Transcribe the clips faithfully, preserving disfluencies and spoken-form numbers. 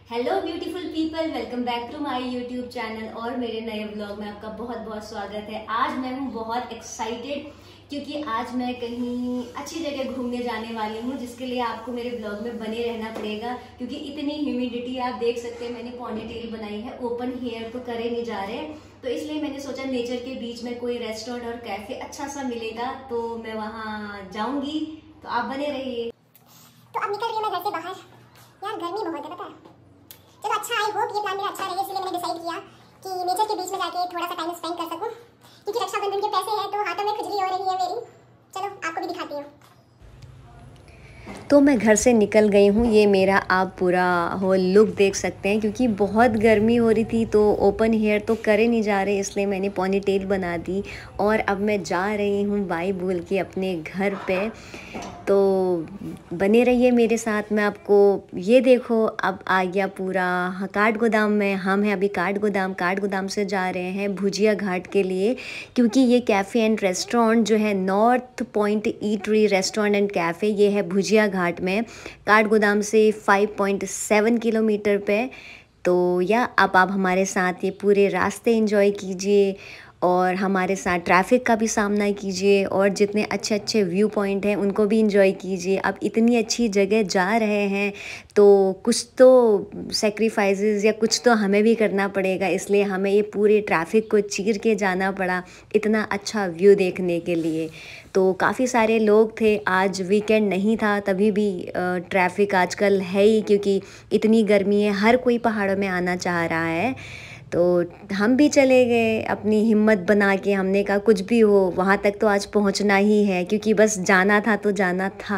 Hello beautiful people, welcome back to my YouTube channel और मेरे नए व्लॉग में आपका बहुत बहुत स्वागत है। आज मैं हूँ बहुत एक्साइटेड क्योंकि आज मैं कहीं अच्छी जगह घूमने जाने वाली हूँ, जिसके लिए आपको मेरे व्लॉग में बने रहना पड़ेगा क्योंकि इतनी ह्यूमिडिटी आप देख सकते हैं। मैंने पॉनी टेल बनाई है, ओपन हेयर तो करे नहीं जा रहे, तो इसलिए मैंने सोचा नेचर के बीच में कोई रेस्टोरेंट और कैफे अच्छा सा मिलेगा तो मैं वहाँ जाऊंगी, तो आप बने रहिए। तो अब निकल रही हूँ मैं घर से बाहर। यार गर्मी बहुत है, पता है। चलो अच्छा, आई होप ये प्लान मेरा अच्छा रहे, इसलिए मैंने डिसाइड किया कि नेचर के बीच में जाके थोड़ा सा टाइम स्पेंड कर सकूं, क्योंकि रक्षाबंधन के पैसे हैं तो हाथों में खुजली हो रही है मेरी। चलो आपको भी दिखाती हूँ। तो मैं घर से निकल गई हूँ, ये मेरा आप पूरा होल लुक देख सकते हैं। क्योंकि बहुत गर्मी हो रही थी तो ओपन हेयर तो करे नहीं जा रहे, इसलिए मैंने पॉनी टेल बना दी और अब मैं जा रही हूँ बाय बोल के अपने घर पे। तो बने रहिए मेरे साथ। मैं आपको ये देखो, अब आ गया पूरा काठ गोदाम में। हम हैं अभी काठ गोदाम। काठ गोदाम से जा रहे हैं भुजिया घाट के लिए, क्योंकि ये कैफ़े एंड रेस्टोरेंट जो है north point eatery restaurant and cafe, ये है भुजिया घाट में, काठ गोदाम से फाइव पॉइंट सेवन किलोमीटर पे। तो या अब आप हमारे साथ ये पूरे रास्ते एंजॉय कीजिए और हमारे साथ ट्रैफिक का भी सामना कीजिए और जितने अच्छे अच्छे व्यू पॉइंट हैं उनको भी एंजॉय कीजिए। अब इतनी अच्छी जगह जा रहे हैं तो कुछ तो सेक्रीफाइसेस या कुछ तो हमें भी करना पड़ेगा, इसलिए हमें ये पूरे ट्रैफिक को चीर के जाना पड़ा इतना अच्छा व्यू देखने के लिए। तो काफ़ी सारे लोग थे, आज वीकेंड नहीं था तभी भी ट्रैफिक आजकल है ही, क्योंकि इतनी गर्मी है, हर कोई पहाड़ों में आना चाह रहा है। तो हम भी चले गए अपनी हिम्मत बना के। हमने कहा कुछ भी हो वहाँ तक तो आज पहुँचना ही है, क्योंकि बस जाना था तो जाना था।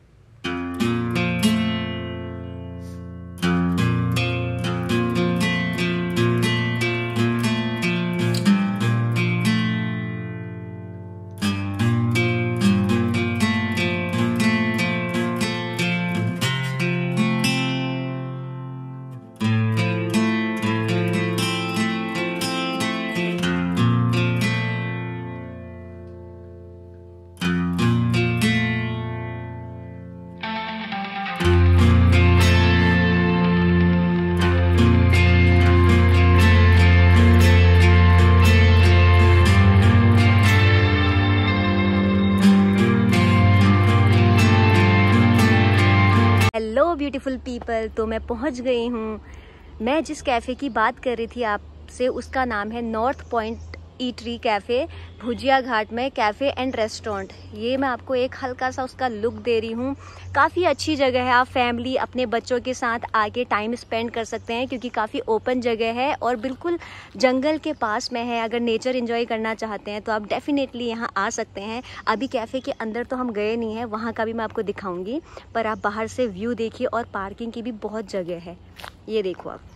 हेलो ब्यूटीफुल पीपल, तो मैं पहुंच गई हूं। मैं जिस कैफ़े की बात कर रही थी आपसे उसका नाम है north point eatery cafe, Bhujia Ghat में कैफ़े एंड रेस्टोरेंट। ये मैं आपको एक हल्का सा उसका लुक दे रही हूँ। काफ़ी अच्छी जगह है, आप फैमिली अपने बच्चों के साथ आके टाइम स्पेंड कर सकते हैं, क्योंकि काफ़ी ओपन जगह है और बिल्कुल जंगल के पास में है। अगर नेचर एंजॉय करना चाहते हैं तो आप डेफिनेटली यहाँ आ सकते हैं। अभी कैफ़े के अंदर तो हम गए नहीं हैं, वहाँ का भी मैं आपको दिखाऊँगी, पर आप बाहर से व्यू देखिए और पार्किंग की भी बहुत जगह है। ये देखो आप।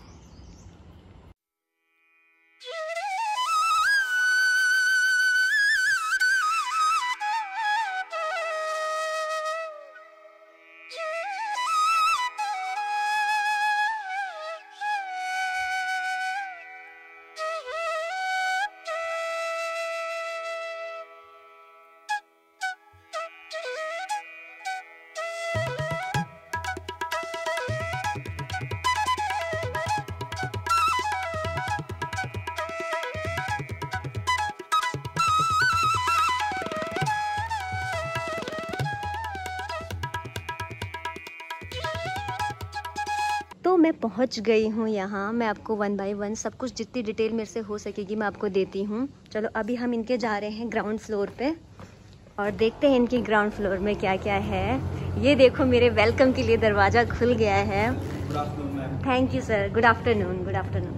तो मैं पहुंच गई हूं यहाँ। मैं आपको वन बाय वन सब कुछ जितनी डिटेल मेरे से हो सकेगी मैं आपको देती हूँ। चलो अभी हम इनके जा रहे हैं ग्राउंड फ्लोर पे और देखते हैं इनकी ग्राउंड फ्लोर में क्या क्या है। ये देखो, मेरे वेलकम के लिए दरवाज़ा खुल गया है। Thank you sir. Good afternoon. Good afternoon.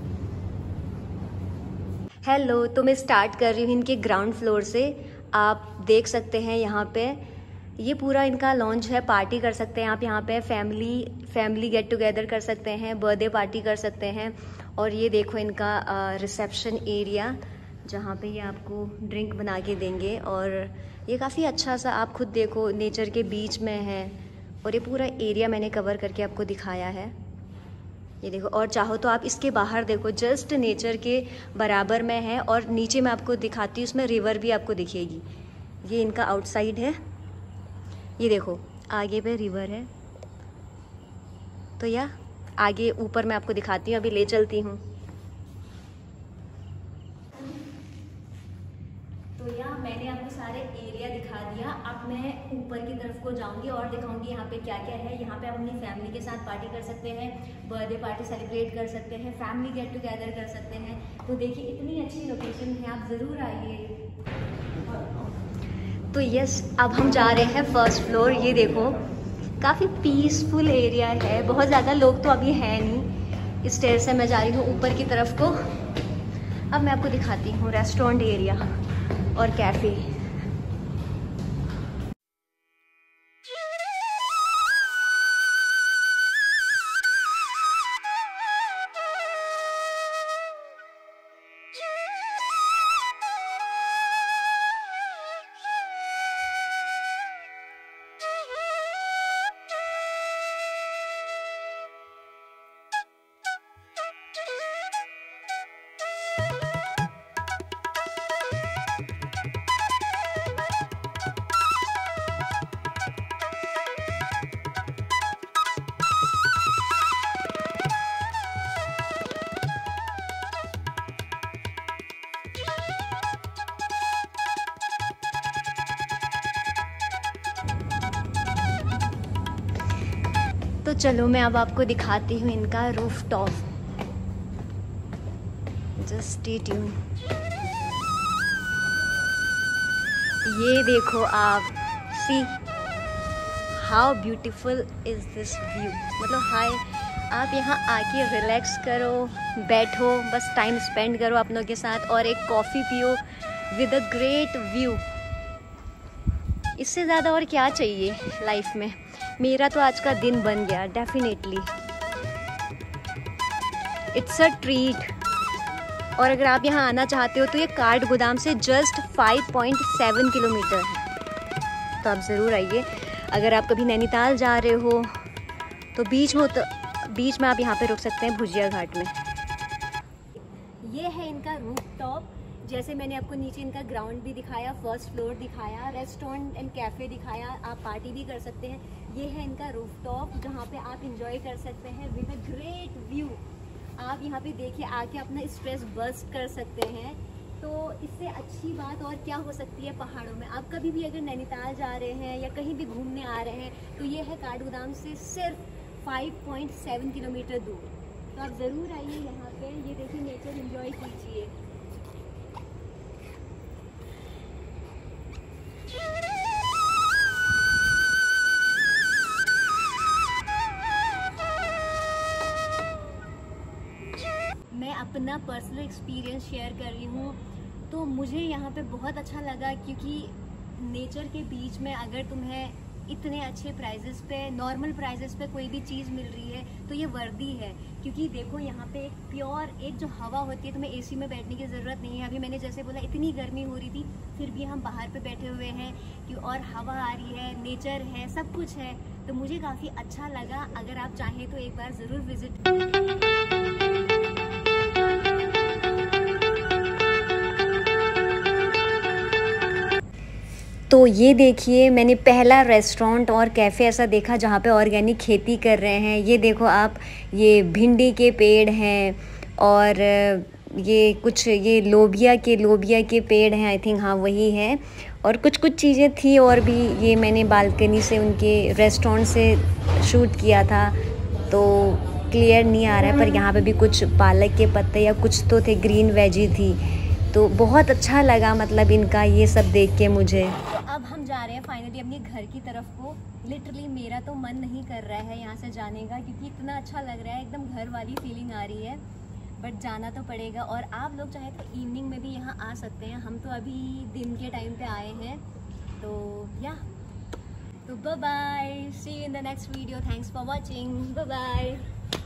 Hello, तो मैं स्टार्ट कर रही हूँ इनके ग्राउंड फ्लोर से। आप देख सकते हैं यहाँ पे ये पूरा इनका लॉन्च है। पार्टी कर सकते हैं आप यहाँ पे, फैमिली फैमिली गेट टुगेदर कर सकते हैं, बर्थडे पार्टी कर सकते हैं। और ये देखो इनका रिसेप्शन एरिया, जहाँ पे ये आपको ड्रिंक बना के देंगे। और ये काफ़ी अच्छा सा, आप खुद देखो, नेचर के बीच में है और ये पूरा एरिया मैंने कवर करके आपको दिखाया है। ये देखो, और चाहो तो आप इसके बाहर देखो, जस्ट नेचर के बराबर में है। और नीचे मैं आपको दिखाती हूँ, उसमें रिवर भी आपको दिखेगी। ये इनका आउटसाइड है, ये देखो आगे पे रिवर है। तो या आगे ऊपर मैं आपको दिखाती हूँ, अभी ले चलती हूँ। तो यहाँ मैंने आपको सारे एरिया दिखा दिया। अब मैं ऊपर की तरफ को जाऊंगी और दिखाऊंगी यहाँ पे क्या क्या है। यहाँ पे आप अपनी फैमिली के साथ पार्टी कर सकते हैं, बर्थडे पार्टी सेलिब्रेट कर सकते हैं, फैमिली गेट टुगेदर कर सकते हैं। तो देखिए इतनी अच्छी लोकेशन है, आप ज़रूर आइए। तो यस, अब हम जा रहे हैं फर्स्ट फ्लोर। ये देखो काफ़ी पीसफुल एरिया है, बहुत ज़्यादा लोग तो अभी हैं नहीं। इस स्टेयर से मैं जा रही हूँ ऊपर की तरफ को। अब मैं आपको दिखाती हूँ रेस्टोरेंट एरिया और कैफ़े। तो चलो मैं अब आपको दिखाती हूँ इनका roof top. Just stay tuned. ये देखो आप, see how beautiful is this view. मतलब हाय, आप यहाँ आके रिलैक्स करो, बैठो, बस टाइम स्पेंड करो अपनों के साथ और एक कॉफ़ी पियो विद अ ग्रेट व्यू। इससे ज़्यादा और क्या चाहिए लाइफ में। मेरा तो आज का दिन बन गया डेफिनेटली। It's a treat. और अगर आप यहाँ आना चाहते हो तो ये काठगोदाम से just five point seven kilometre है, तो आप ज़रूर आइए। अगर आप कभी नैनीताल जा रहे हो तो बीच में तो बीच में आप यहाँ पे रुक सकते हैं भुजिया घाट में। ये है इनका रूफ टॉप। जैसे मैंने आपको नीचे इनका ग्राउंड भी दिखाया, फर्स्ट फ्लोर दिखाया, रेस्टोरेंट एंड कैफ़े दिखाया, आप पार्टी भी कर सकते हैं। ये है इनका रूफ टॉप जहाँ पे आप इंजॉय कर सकते हैं विद अ ग्रेट व्यू। आप यहाँ पे देखिए आके अपना स्ट्रेस बर्स्ट कर सकते हैं। तो इससे अच्छी बात और क्या हो सकती है पहाड़ों में। आप कभी भी अगर नैनीताल जा रहे हैं या कहीं भी घूमने आ रहे हैं तो ये है काठगोदाम से सिर्फ फाइव पॉइंट सेवन किलोमीटर दूर। तो आप ज़रूर आइए यहाँ पे। ये देखिए नेचर एंजॉय कीजिए। मैं अपना पर्सनल एक्सपीरियंस शेयर कर रही हूँ। तो मुझे यहाँ पे बहुत अच्छा लगा क्योंकि नेचर के बीच में अगर तुम्हें इतने अच्छे प्राइजेस पे, नॉर्मल प्राइजेस पे कोई भी चीज़ मिल रही है तो ये वर्दी है। क्योंकि देखो यहाँ पे एक प्योर एक जो हवा होती है, तुम्हें एसी में बैठने की ज़रूरत नहीं है। अभी मैंने जैसे बोला इतनी गर्मी हो रही थी, फिर भी हम बाहर पे बैठे हुए हैं कि और हवा आ रही है, नेचर है, सब कुछ है। तो मुझे काफ़ी अच्छा लगा। अगर आप चाहें तो एक बार ज़रूर विज़िट। तो ये देखिए मैंने पहला रेस्टोरेंट और कैफ़े ऐसा देखा जहाँ पे ऑर्गेनिक खेती कर रहे हैं। ये देखो आप, ये भिंडी के पेड़ हैं और ये कुछ ये लोबिया के लोबिया के पेड़ हैं, आई थिंक, हाँ वही है। और कुछ कुछ चीज़ें थी और भी। ये मैंने बालकनी से उनके रेस्टोरेंट से शूट किया था तो क्लियर नहीं आ रहा है, पर यहाँ पे भी कुछ पालक के पत्ते या कुछ तो थे, ग्रीन वेजी थी। तो बहुत अच्छा लगा मतलब इनका ये सब देख के मुझे। तो अब हम जा रहे हैं फाइनली अपने घर की तरफ को। लिटरली मेरा तो मन नहीं कर रहा है यहाँ से जाने का क्योंकि इतना अच्छा लग रहा है, एकदम घर वाली फीलिंग आ रही है। बट जाना तो पड़ेगा। और आप लोग चाहे तो इवनिंग में भी यहाँ आ सकते हैं। हम तो अभी दिन के टाइम पे आए हैं। तो या तो bye bye, see you in the next video. Thanks for watching, bye bye.